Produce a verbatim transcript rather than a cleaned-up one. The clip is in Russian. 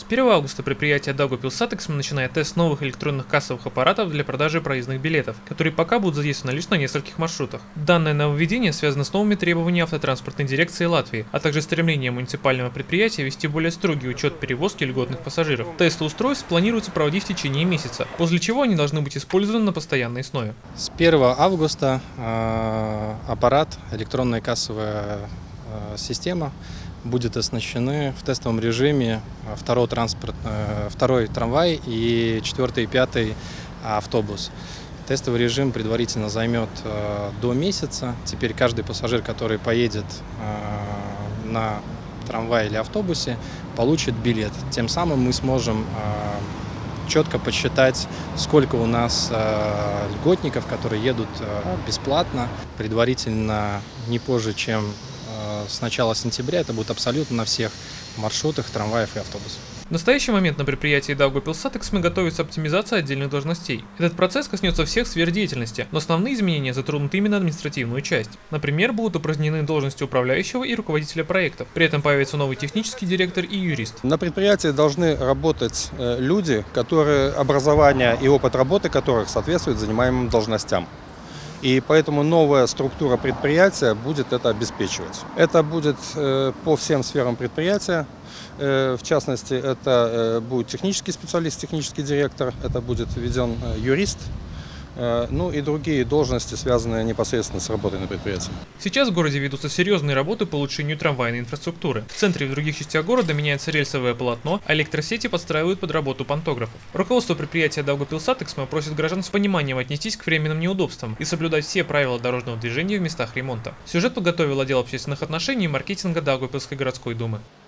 первого августа предприятие Daugavpils-Satexme начинает тест новых электронных кассовых аппаратов для продажи проездных билетов, которые пока будут задействованы лишь на нескольких маршрутах. Данное нововведение связано с новыми требованиями автотранспортной дирекции Латвии, а также стремлением муниципального предприятия вести более строгий учет перевозки льготных пассажиров. Тесты устройств планируется проводить в течение месяца, после чего они должны быть использованы на постоянной основе. С первого августа э, аппарат, электронная кассовая э, система будет оснащены в тестовом режиме второй, транспорт, э, второй трамвай и четвертый и пятый автобус. Тестовый режим предварительно займет э, до месяца. Теперь каждый пассажир, который поедет э, на трамвае или автобусе, получит билет. Тем самым мы сможем э, четко подсчитать, сколько у нас э, льготников, которые едут э, бесплатно. Предварительно не позже, чем э, с начала сентября, это будет абсолютно на всех маршрутах трамваев и автобусов. В настоящий момент на предприятии Daugavpils-Satexme готовится оптимизация отдельных должностей. Этот процесс коснется всех сфер деятельности, но основные изменения затронут именно административную часть. Например, будут упразднены должности управляющего и руководителя проектов. При этом появится новый технический директор и юрист. На предприятии должны работать люди, которые образование и опыт работы которых соответствует занимаемым должностям. И поэтому новая структура предприятия будет это обеспечивать. Это будет по всем сферам предприятия. В частности, это будет технический специалист, технический директор, это будет введен юрист, ну и другие должности, связанные непосредственно с работой на предприятии. Сейчас в городе ведутся серьезные работы по улучшению трамвайной инфраструктуры. В центре и в других частях города меняется рельсовое полотно, а электросети подстраивают под работу пантографов. Руководство предприятия Daugavpils-Satexme просит граждан с пониманием отнестись к временным неудобствам и соблюдать все правила дорожного движения в местах ремонта. Сюжет подготовил отдел общественных отношений и маркетинга Даугавпилской городской думы.